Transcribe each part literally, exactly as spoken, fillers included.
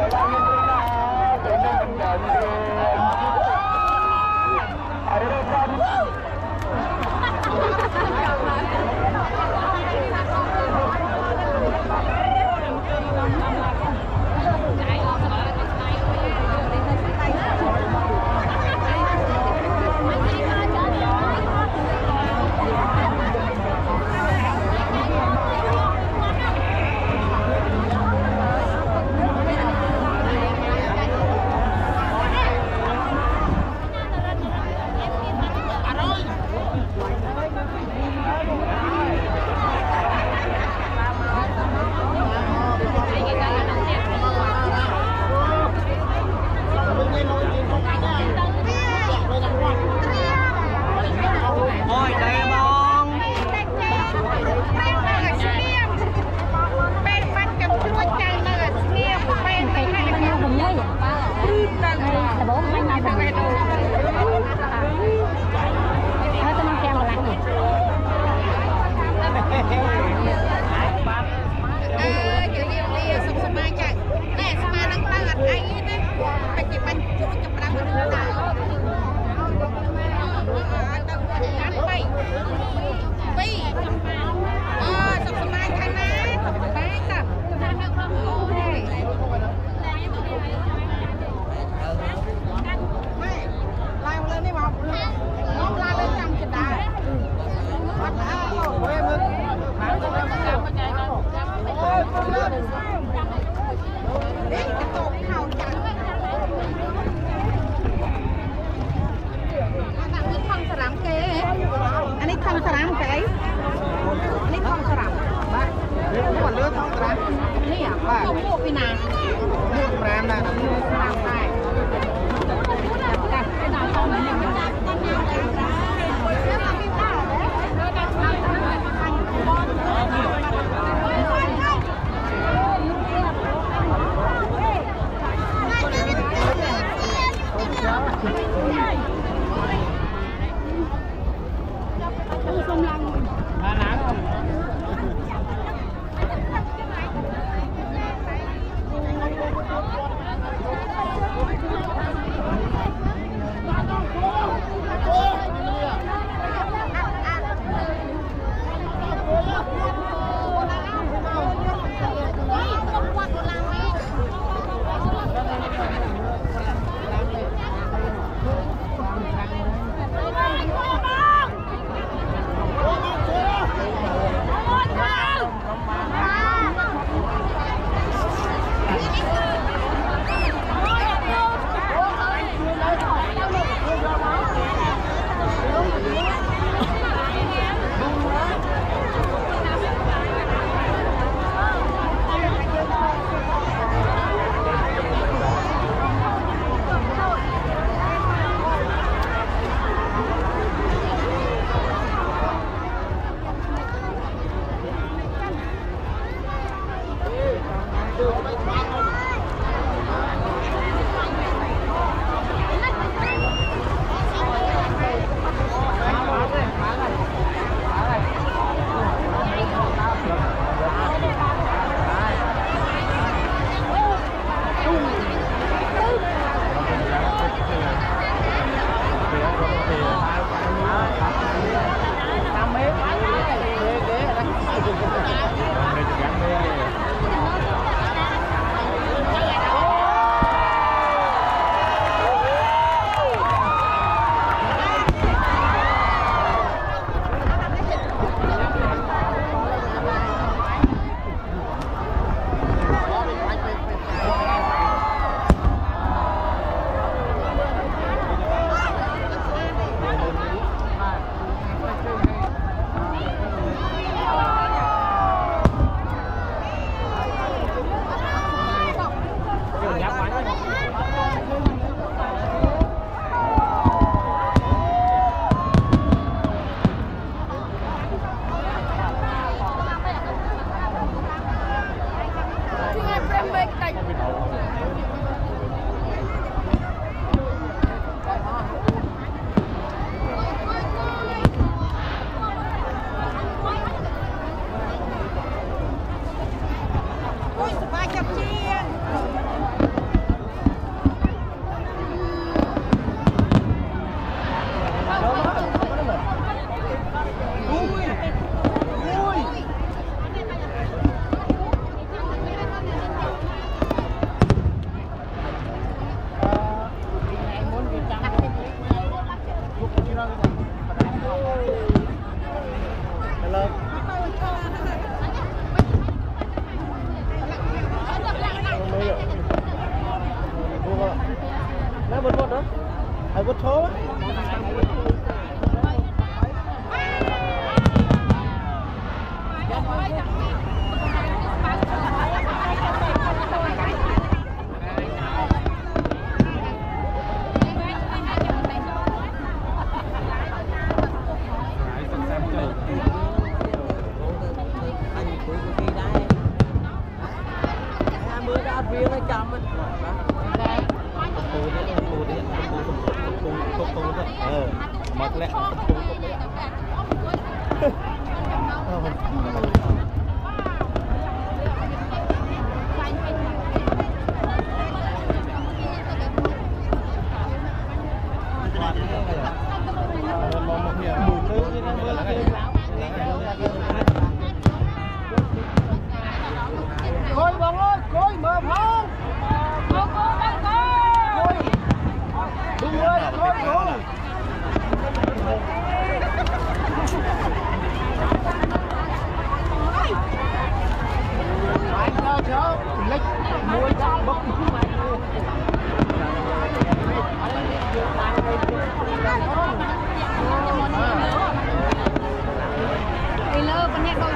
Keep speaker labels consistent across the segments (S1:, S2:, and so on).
S1: Ôi, ba chập chiên. ai có số mặc lẹ coi bóng ơi coi mở phong coi coi coi đừng ơi coi coi lệch môi bốc đi lơ bên này coi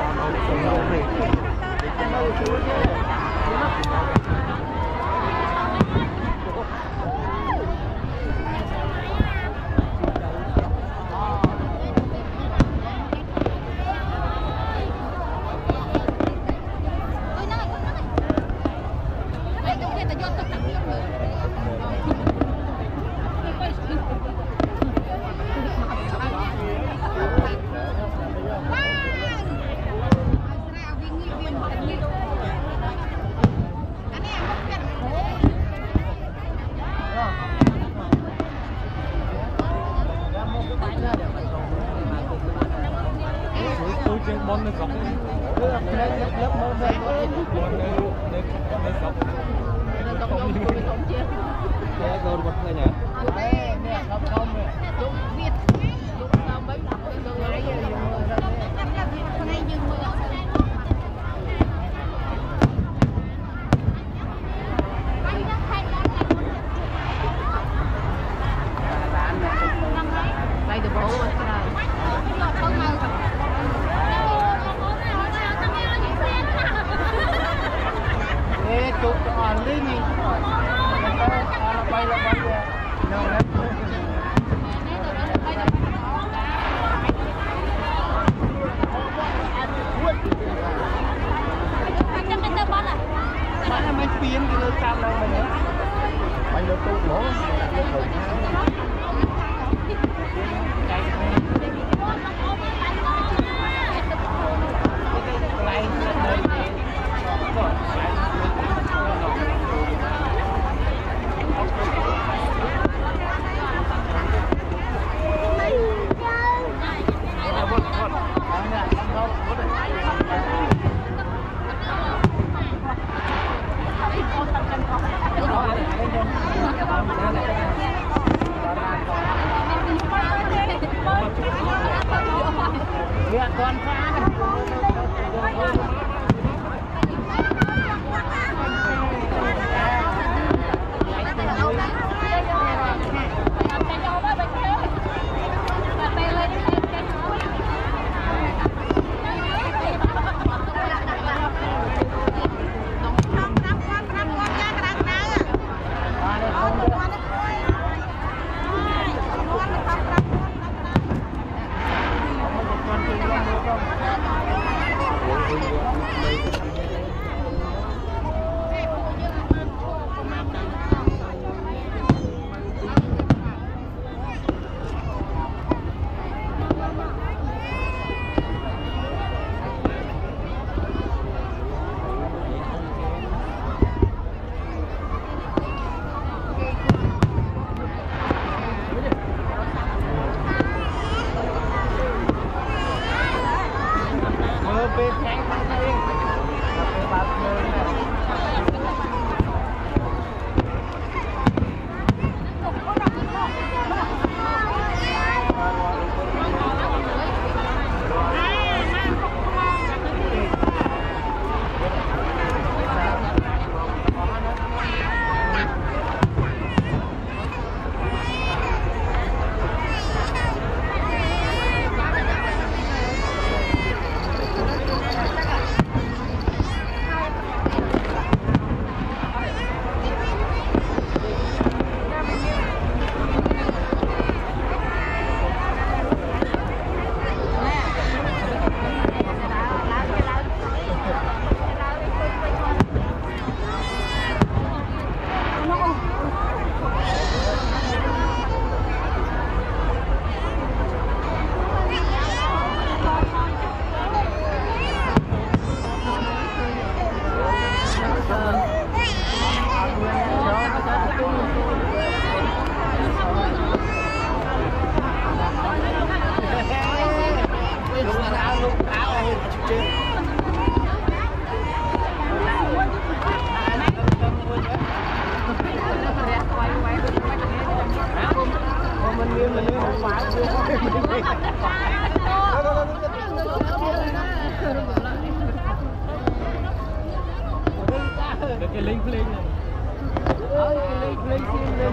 S1: món nước sọc lớp lớp món nước món nước nước sọc nước sọc không không chia cái con vật này nhỉ đây nè không không nè lúc việt lúc sau mấy lần tôi lấy giờ con này dừng mưa đây từ bố rồi chụp on đi nhỉ bay là bay no nó là mấy phiến cái lơ cam đâu mình bay lơ tụ bố Lihat tuan Fan. Thank you. cái linh linh này ơi cái linh linh xin lên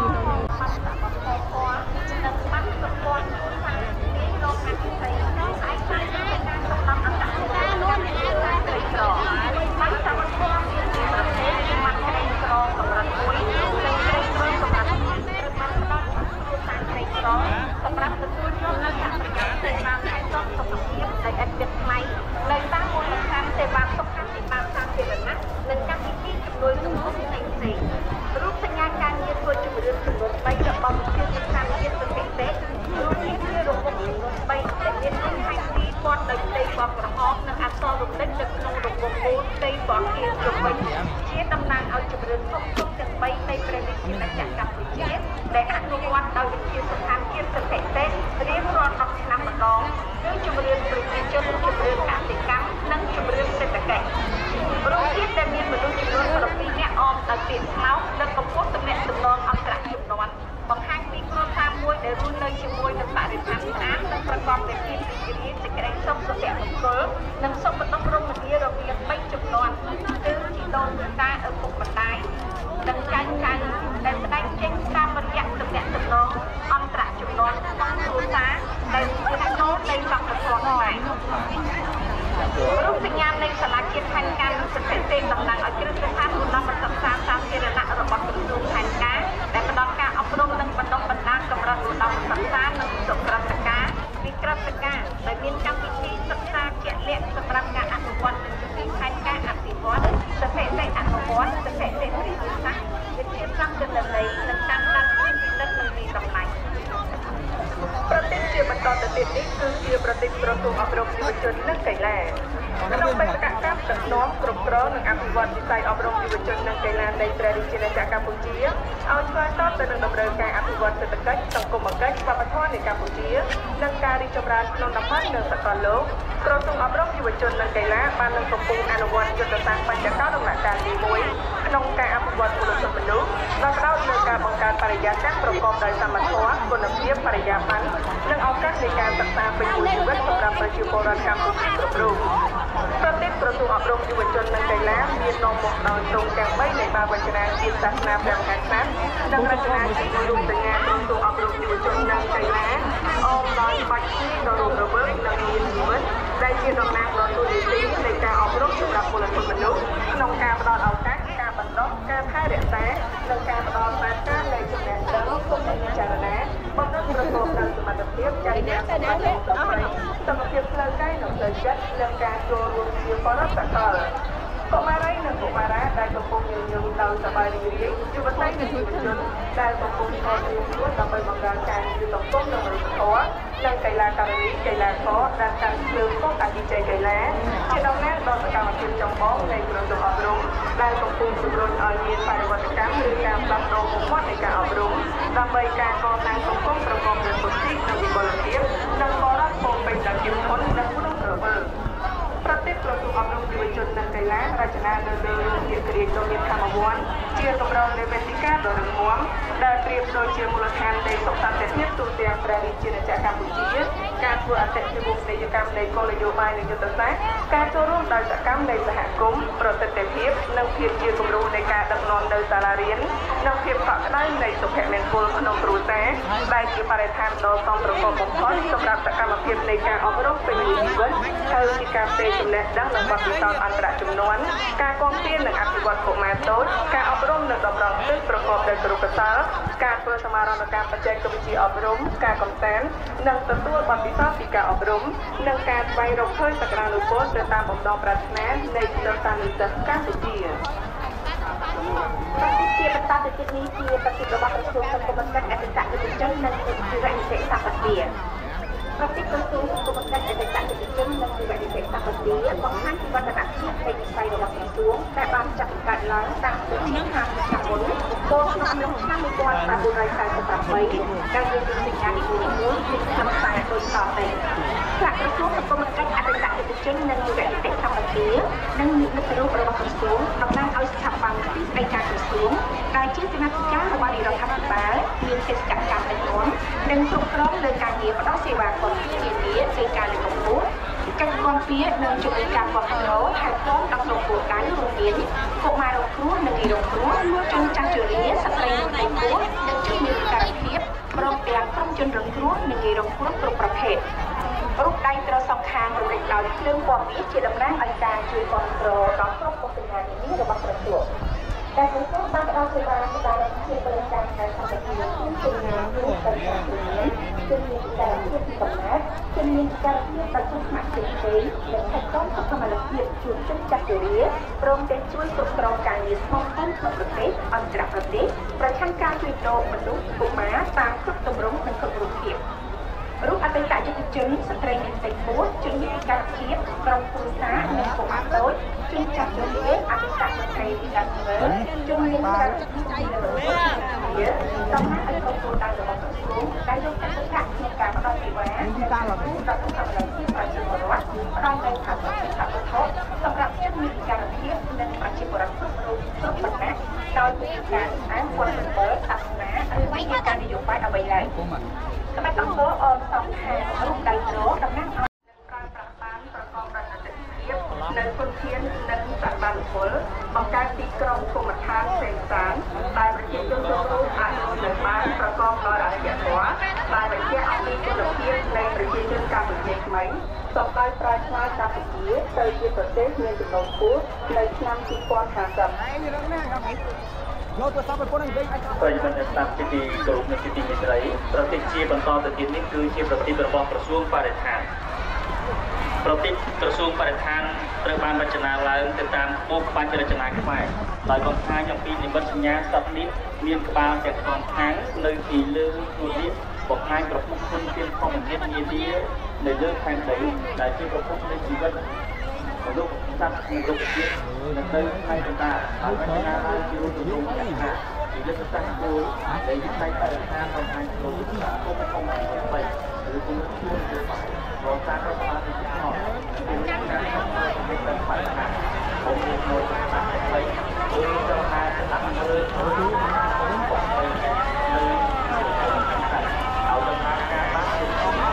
S1: សម្រាប់ទទួលយកនៅការប្រកាសសេវាថែទាំសុខភាពដែលឥតគិតថ្លៃនៅតាមមូលដ្ឋានសេវាសុខាភិបាលសាធារណៈនិងកម្មវិធីជំនួយសង្គមផ្សេងៗរូបសញ្ញាការងារធ្វើជំរឿនចំនួនបីរបស់វិទ្យាស្ថានភាពសន្តិសុខរួមមានជារบบចំនួនបីដែលមានផ្នែកទីព័ទ្ធដោយផ្ទៃពណ៌ក្រហមនិងអក្សររំលេចនៅក្នុងរบบមូលផ្ទៃពណ៌ខៀវជុំវិញជាតំណាងឲ្យជំរឿនធំៗទាំងបីនៃព្រះរាជាណាចក្រកម្ពុជាដែលអនុវត្តដោយវិទ្យាស្ថានភាពសន្តិសុខរៀងរាល់ដប់ឆ្នាំម្ដងគឺជំរឿនប្រជាជនជំរឿនកសិកម្មនិងជំរឿនសេដ្ឋកិច្ចរួមទៀតដែលមានមនុស្សចំនួនbảyនាក់អមដោយពាក្យស្លោកនិងកម្ពុជាទំនាក់ទំនងអន្តរជាតិបង្ហាញពីគ្រួសារមួយដែលរស់នៅជាមួយនឹងបរិស្ថានស្អាតនិងប្រកបដោយភាពរីករាយសេចក្តីសុខសុភមង្គលនិងសុខដុមរមនារវាងបីជំនាន់គឺជីដូនតាឪពុកម្ដាយនិងចៅចៅដែលស្ដែងចេញតាមរយៈទំនាក់ទំនងអន្តរជំនាន់ក្នុងគ្រួសារដែលជាស្នូលនៃសង្គមខ្មែររូបសញ្ញានៃសាលាជាតិផែនការនិងសន្តិសុខតំណាងឲ្យគ្រឹះស្ថានឧត្តមសិក្សាសាធារណៈរបស់ក្រសួងផែនការដែលផ្ដល់ការអប់រំនិងបណ្ដុះបណ្ដាលកម្រិតឧត្តមសិក្សានិងសុខរដ្ឋការវិក្រិតការដែលមានកម្មវិធីសិក្សាជាក់លាក់សម្រាប់ការអនុវត្តនិងជំនាញផែនការអភិវឌ្ឍសតិសេអនុវត្តសតិសេរីសាស្ត្រវិទ្យាសាស្ត្រទិន្នន័យនិងតាមដានពីពិនិត្យនិងមានតម្លៃប្រទេសជាបន្តទៅទៀតនេះគឺជាប្រទេសក្រសួងអប់រំយុវជននិងកីឡាក្នុងបេសកកម្មដឹកនាំគ្រប់គ្រងនិងអភិវឌ្ឍវិស័យអប់រំយុវជននិងកីឡានៃព្រះរាជាណាចក្រកម្ពុជាឲ្យឆ្លើយតបទៅនឹងតម្រូវការអភិវឌ្ឍសេដ្ឋកិច្ចសង្គមគិច្ចវប្បធម៌នៃកម្ពុជានិងការរីកចម្រើនក្នុងតំបន់និងសកលលោកក្រសួងអប់រំយុវជននិងកីឡាបាននឹងកំពុងអនុវត្តយុទ្ធសាស្ត្របញ្ចកោដំណាក់កាលទីមួយក្នុងការអភិវឌ្ឍមូលធនមនុស្សដោយផ្ដោតលើការបង្កើតបរិយាកាសប្រកបដោយសមត្ថភាពគុណភាពបរិយាបន្ននិងឱកាសនៃការសិក្សាពេញមួយជីវិតសម្រាប់ប្រជាពលរដ្ឋកម្ពុជាគ្រប់រូបប្រទេសក្រសួងអប់រំយុវជននិងកីឡាមាននាំមកដោយទ្រង់ទាំងបីនៃបាវចនាជាតិសាសនាព្រះមហាក្សត្រនិងរចនាជារូបសញ្ញាក្រសួងអប់រំយុវជននិងកីឡាអមដោយបាច់ឈីដ៏រស់រវើកនិងមានជីវិតដែលជាតំណាងដ៏ទូលាយនៃការអប់រំសម្រាប់ពលរដ្ឋមនុស្សក្នុងការផ្ដល់ឱកាសការបណ្ដុះការថែរក្សានិងការផ្ដល់បានការនៃចំណេះដឹងគុំនៃវិចារណាបំរុងប្រកបដោយសមត្ថភាពចរិយាសម្បត្តិសមភាពផ្លូវកាយនិងផ្លូវចិត្តនិងការចូលរួមជាបរិបទសកលកុមារីនិងកុមារាដែលកំពុងញញឹមដោយសប្បាយរីករាយយុវតីនិងយុវជនដែលកំពុងថែរក្សាដើម្បីបង្កើនការងារសង្គមនិងមនុស្សធម៌និងកីឡាការិនីកីឡាករដែលកាន់ជើងគុកអធិជ័យកីឡាជាតំណាងដល់សកម្មភាពចម្បងនៃក្រសួងអប់រំដែលកំពុងជំរុញឲ្យមានបរិវត្តកម្មឬការផ្លាស់ប្ដូរមុខមាត់នៃការអប់រំដើម្បីការកសាងសង្គមប្រកបដោយសិទ្ធិនិងវិបុលភាពនិងបរិបទពោពេញដោយភាពធន់និងមនុស្សរវើកប្រទេសក្រសួងអប់រំយុវជននិងកីឡារចនានៅលើរូបភាពគ្រាដ៏មានធម្មវន្តជាកម្រងនៃវេទិកាដ៏រឹងមាំដែលប្រៀបដូចជាមូលដ្ឋាននៃសុខសន្តិភាពទូទាំងព្រះរាជាណាចក្រកម្ពុជាការធ្វើអតិថិវិនិយោកម្មនៃគោលនយោបាយនិងយុទ្ធសាស្ត្រការចូលរួមដោយសកម្មនៃសហគមន៍ប្រសិទ្ធភាពនិងភាពជាគំរូនៃការដឹកនាំនៅសាលារៀននិងភាពកក់ក្ដៅនៃសុភមង្គលក្នុងគ្រួសារដែលជាបរិស្ថានដ៏សមប្រកបបំផុតសម្រាប់សកម្មភាពនៃការអប់រំពេញមួយជីវិតហើយជាការផ្ទេរចំណេះដឹងនិងបទពិសោធន៍អន្តរជំនាន់ការគាំទ្រនិងអភិវឌ្ឍកុមារតូចការអប់រំនិងតម្រង់ទិសប្រកបដោយគោរពកុសលការធ្វើសមារណកម្មបច្ចេកវិទ្យាអប់រំការកម្សាន្តនិងទទួលបទពិសោធន៍ពីការអប់រំនិងការស្វែងរកឃើញសក្តានុពលទៅតាមបំណងប្រាថ្នានៃសិស្សសានិសិស្សកម្ពុជាជាបន្តទៅទៀតនេះជាប្រតិបត្តិរបស់ក្រសួងសង្គមគិច្ចអតិថិជនជននិងជីវនិតិសម្បត្តិប្រតិបត្តិក្រសួងសង្គមគិច្ចអតិថិជននិងជីវនិតិសម្បត្តិបង្ហាញពីវឌ្ឍនភាពនៃវិស័យរបស់ក្រសួងដែលបានចាត់បង្កើតឡើងតាំងពីឆ្នាំឆ្នាំមុនចូលក្នុងឆ្នាំmột nghìn chín trăm tám mươi támដែលមានសញ្ញានីមួយៗជាខ្លឹមសារដូចតទៅក្រសួងសង្គមគិច្ចអតិថិជននិងជីវនិតិសម្បត្តិនិងនិមិត្តរូបរបស់ក្រសួងតំណាងឲ្យស្ថាប័នទីស្តីការក្រសួងដែលជាគណៈកម្មការរបស់រដ្ឋាភិបាលមានកិច្ចការការដឹកនាំនិងគ្រប់គ្រងលើការងារផ្តល់សេវាកម្មធានានៃការលើកកម្ពស់កិច្ចគាំទ្រនិងជំរុញការគ្រប់គ្រងថែទាំដល់ក្រុមគោលដៅរួមមានកុមារគ្រូ
S2: រងគ្រោះជនចាស់ជរាស្ត្រីនិងកូននិងជនមានពិការភាពព្រមទាំងក្រុមជនរងគ្រោះនិងងាយរងគ្រោះគ្រប់ប្រភេទរូបដៃត្រូវសងខាងរំលេចដោយភ្លើងពណ៌មាសជាតំណាងឲ្យការជួយគ្រប់គ្រងដល់គ្រប់កង្វល់នានារបស់ក្រសួងដែលក្រសួងបានផ្ដល់សេវាសម្រាប់ជាបរិការខាងសង្គមជំនាញរួមទាំងជំនាញការភាពកំណត់ជំនាញការភាពប្រតិបត្តិផ្សេងៗនិងខិតខំសុខភាពជួនជនចាស់ជរាព្រមទាំងជួយគ្រប់គ្រងការងារស្មុគស្មាញក្នុងប្រទេសអន្តរប្រទេសប្រឆាំងការជួញដូរមនុស្សកុមារតាមគ្រប់ទម្រង់និងគ្រប់រូបភាពរូបអតីតយុវជនស្ត្រីមានសេចក្ដីជនមានពិការភាពក្រុមគ្រួសារនិងកុមារតូចជនចាស់ជរាអតីតស្ត្រីពិការភាពជនមានពិការភាពតំណាងឲ្យក្រុមគ្រួសាររបស់ក្រសួងដែលយកចិត្តទុកដាក់ក្នុងការផ្តល់សេវានិងការរំលឹកដល់សុខភាពប្រជាពលរដ្ឋផ្តល់នូវផលប្រយោជន៍វត្ថុសម្រាប់ជនមានពិការភាពនិងប្រជាពលរដ្ឋគ្រប់រូបគ្រប់វណ្ណៈដោយមានការអានព័ត៌មានសាសនាឬមានការនយោបាយអ្វីឡើយសម្រាប់អង្គរអមសំខាន់រូបដៃត្រតំណាងឲ្យប្រើប្រាស់បានប្រកបដោយប្រសិទ្ធភាពនៅគុណធាននិងសក្តានុពលបង្កើតទីក្រុងភូមិឋានសេនសានដែលប្រជាជនចូលរួមអាចនៅបានប្រកបដោយអរិយធម៌ដែលបញ្ជាក់អំពីគុណភាពនៃប្រជាជនកម្ពុជាថ្មីសូមឲ្យប្រែក្លាយកម្ពុជាទៅជាប្រទេសមានចំនួនខ្ពស់នៅឆ្នាំពីរពាន់ហាសិបលោកទៅសាប់ប៉ុណ្ណឹងវិញអាចប្រិយមិត្តស្ដាប់ពីទីគោរពនៅទីទីមេត្រីប្រតិជាបន្តទៅទៀតនេះគឺជាប្រតិបត្តិរបស់ក្រសួងបរិស្ថានប្រតិបត្តិក្រសួងបរិស្ថានត្រូវបានរចនាឡើងទៅតាមក្បួនក្បាច់រចនាខ្មែរដោយបង្ហាញអំពីនិមិត្តសញ្ញាសត្វនេះមានក្បាលទាំងសងខាងនៅពីលើខ្លួននេះបង្ហាញប្រភពធនធានធម្មជាតិនានានៅលើផែនដីដែលជាប្រភពនៃជីវិតមនុស្សសត្វនិងរុក្ខជាតិនៅទៅផ្នែកកណ្ដាលហើយរចនាឡើងជារូបទម្រង់យ៉ាងណាពីលើសាស្ត្រគោលដែលវិស័យបរិស្ថានបង្ហាញពីរូបសាស្ត្រគោលធំៗជាបីឬគុណភាពជាបាយរកការរដ្ឋបាលទីផ្សារពីការសម្ដែងពីបរិស្ថានผมមានមួយបានតែបីគឺត្រូវការដាក់លើរូបរូបរបស់នៅเอาដំណើរការបានទៅអស់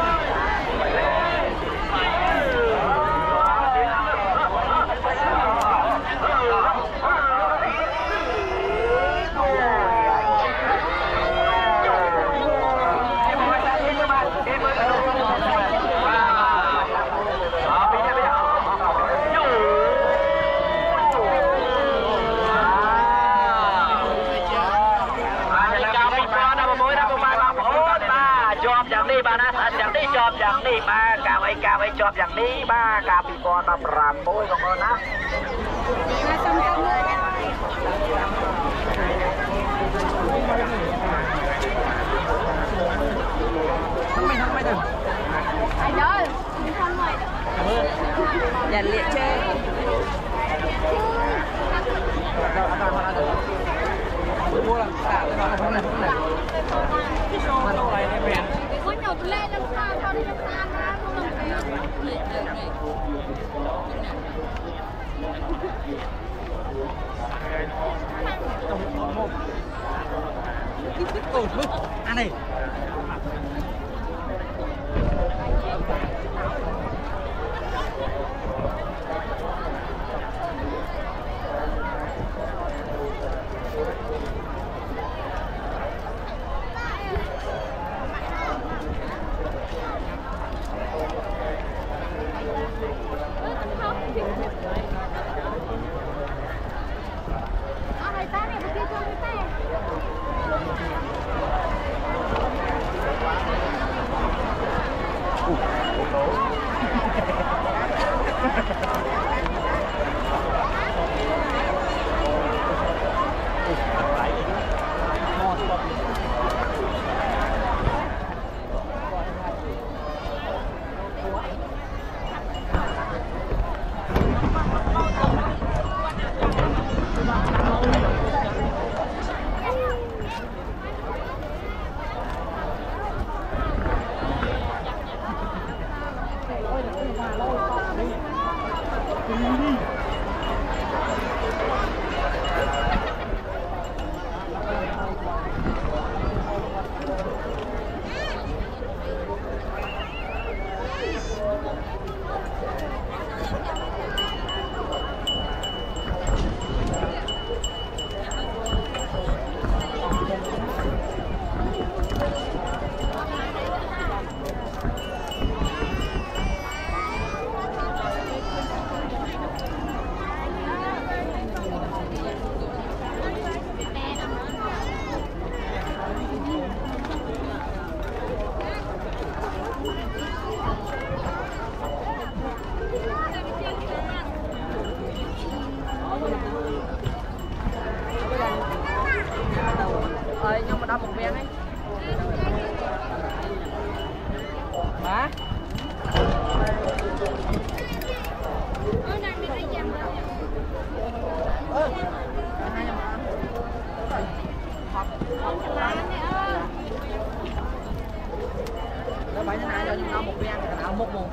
S2: อย่างนี้มากาไว้กาไว้จอบอย่างนี้มากาปีกรมาปรามโบยของเรานะทำไมทำไมถึงไอ้เด้อมีคนหน่อยอย่าเลี้ยเช่mua làm sao để nó không này không nàyมันอะไรในแบรนด์คนหยอกเล่นน้ำตาเท่าที่น้ำตานะพวกเราไปเล่นเล่นเล่นอันนี้
S3: bèn ấy. Hả? Ơ này mình đi chèm đâu. Ơ. Hai nhầm hả? Học. Học cho lá này ơ. Nó phải thế này cho chúng nó một bèn cái nào một một.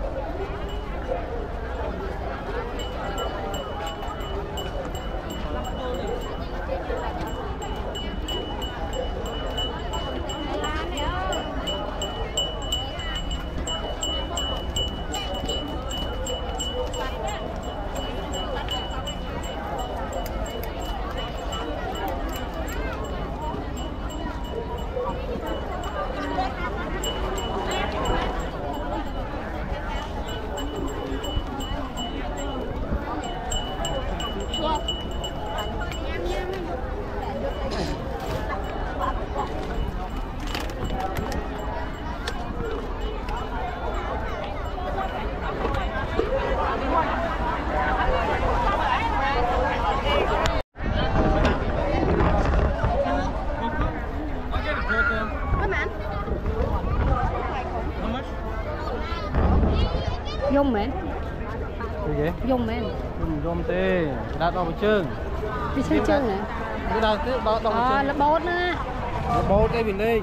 S4: Dùng mến.
S1: Cái gì?
S4: Dùng mến.
S1: Dùng dùng tê, đặt vào chương.
S4: Đi chơi chương này.
S1: Cái đặt cái đó đó.
S4: Ờ, là bột nữa.
S1: Là bột cái bình linh.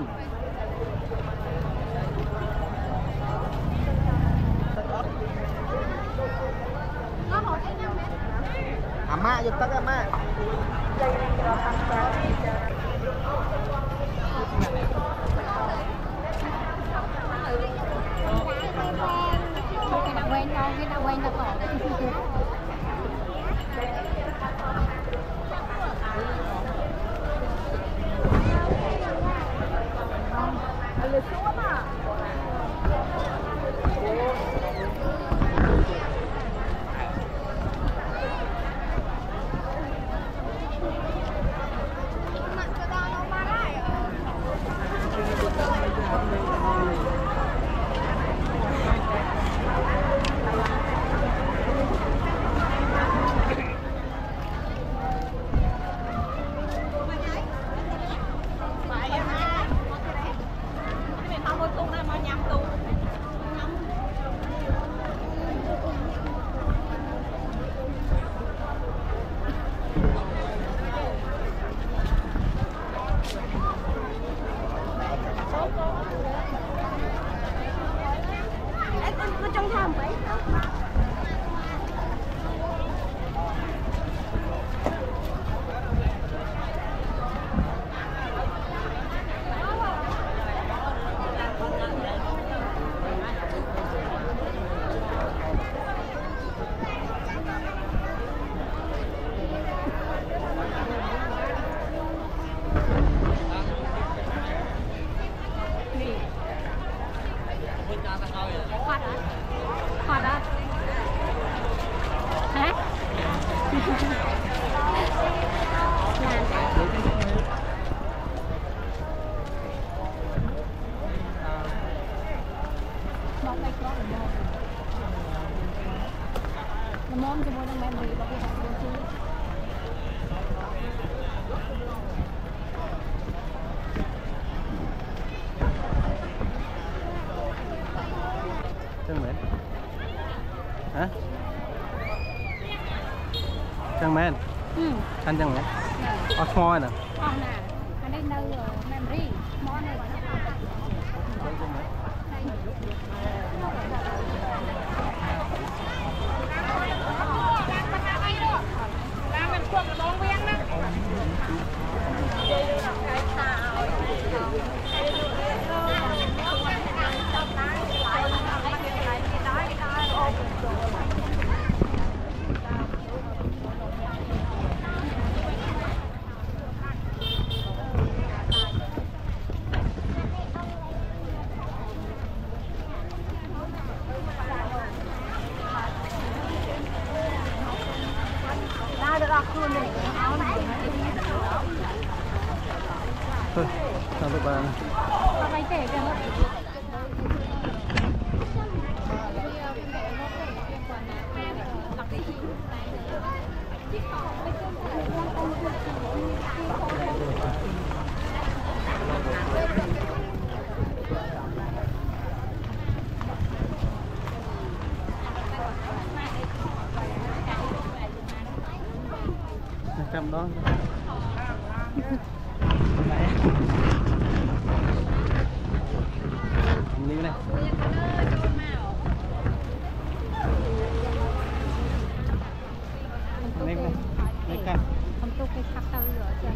S1: À má giật tắt à má.
S4: Cái nào quen đâu, cái nào quen đâu có. Trong tham vậy. Khoát hả? Khoát hả? Hả? Món đây có là món. Là món cho mỗi đằng mẹ mì và cái hạt bột chi.
S1: Chân mến. Hả? Chân mến.
S4: Ừ.
S1: Anh chân mến. Ở khoi nè.
S4: Không nè. Anh đây nơi memory. Món này gọi là
S1: thôi, sao tụi bạn?
S4: Bye tệ kìa. Hãy subscribe cho kênh Ghiền Mì Gõ để không bỏ lỡ những video hấp dẫn.
S1: năm đó đi này lên này lên cạnh
S4: không tôi cái sắc tao rồi cho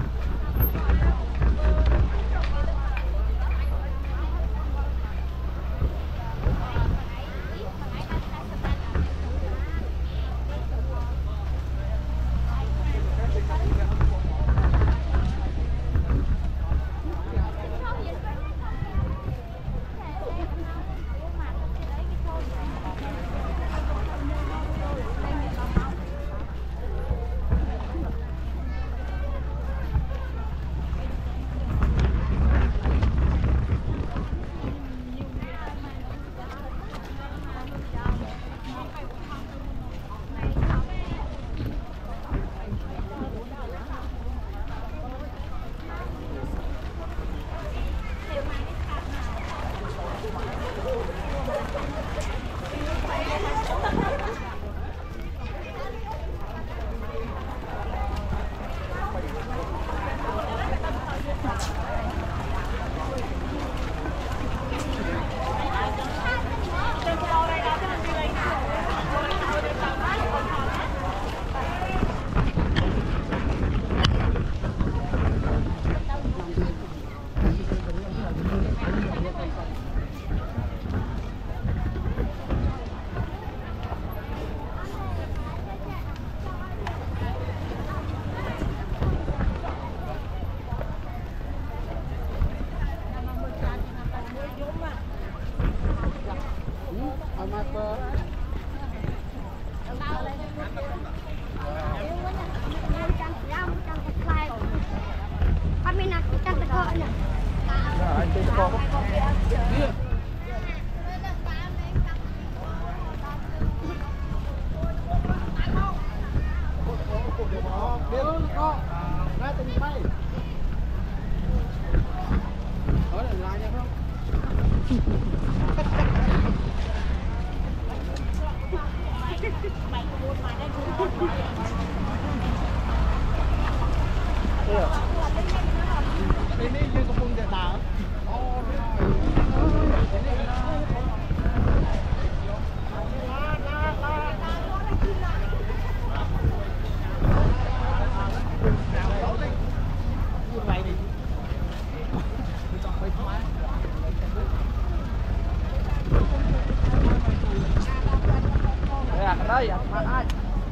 S1: đây bạn ai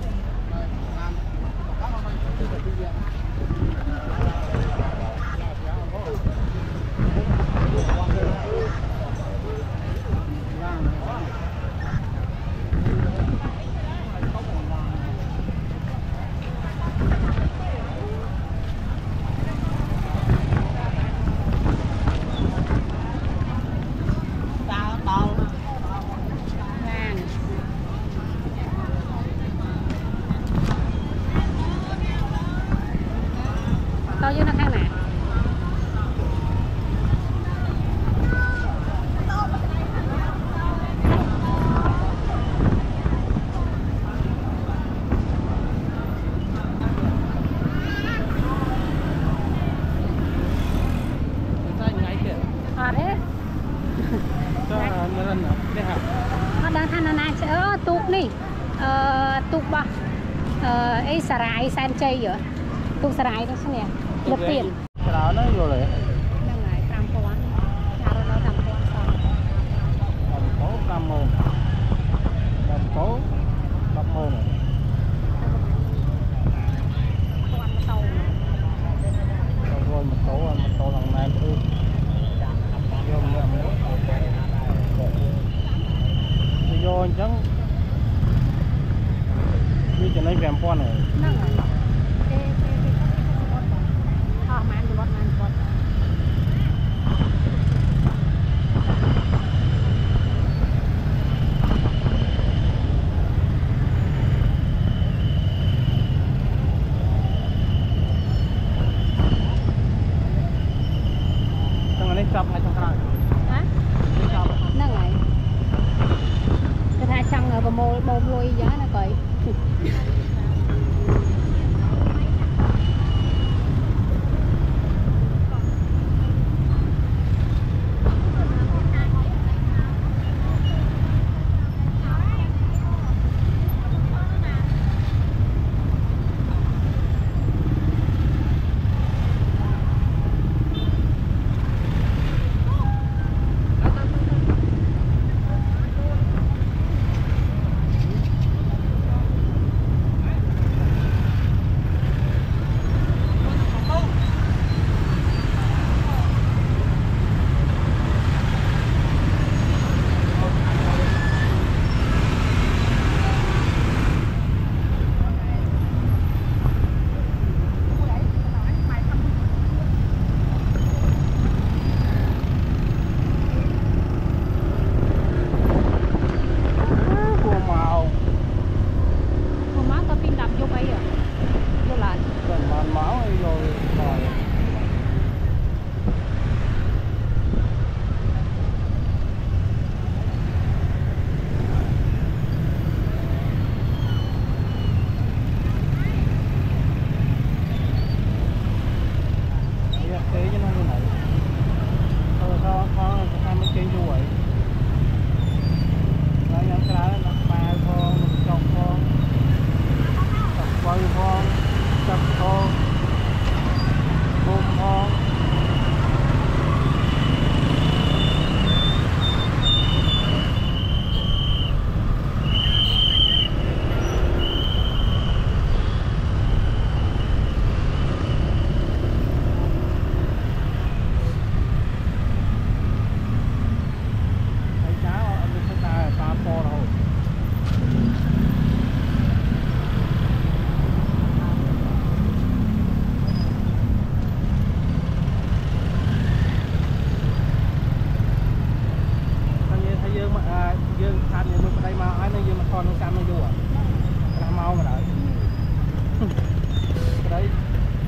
S4: to với nó khác nè. Nó đang than này sẽ ơ tục nè tục bò ấy xà rải san chay vậy tục xà rải đó sao nè lập tiền
S1: đó nó vô rồi
S4: đang ngày tam quan nhà nó tam quan sao
S1: thành phố năm mươi thành phố năm mươi
S4: quan tàu
S1: rồi một số một số lần này cứ vô vô chẳng như cho nó vẹm con này
S4: năng rồi ê ê ê họ mà ăn bột mà ăn bột
S1: trong này chọc hay trong cái này
S4: hả năng rồi cái thai chăng ở bờ môi bông lôi giá nó coi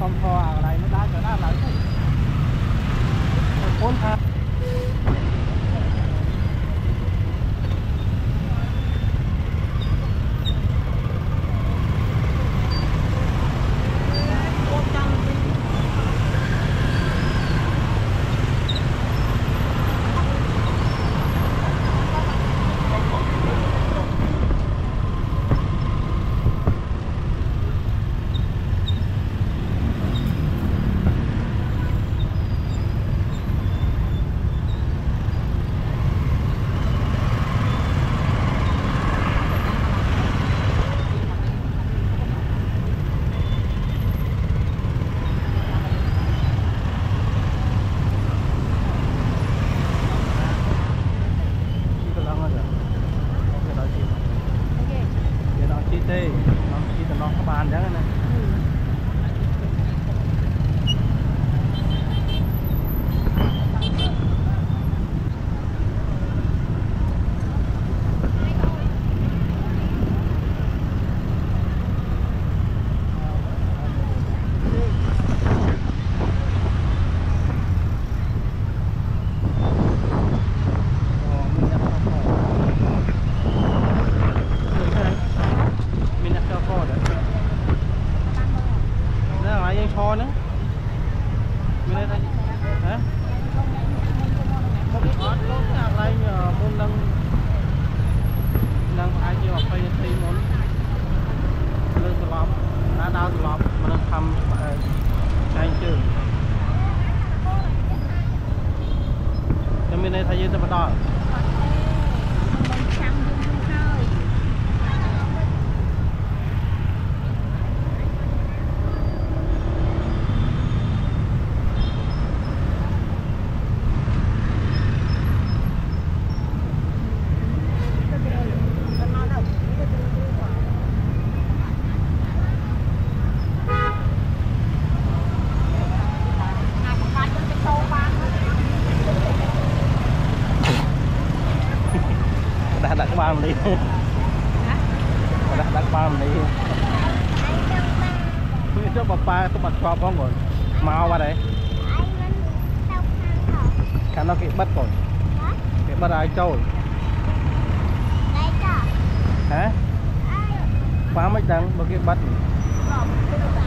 S1: องคออะไรไม่ได้จะได้อะไรพ้นครับđặt bom đi đặt đặt bom đi cho bà ba tôi bật cho con rồi mau qua đây khả nó cái bắt rồi cái bắt ai trâu hả phá mấy đằng một cái bắt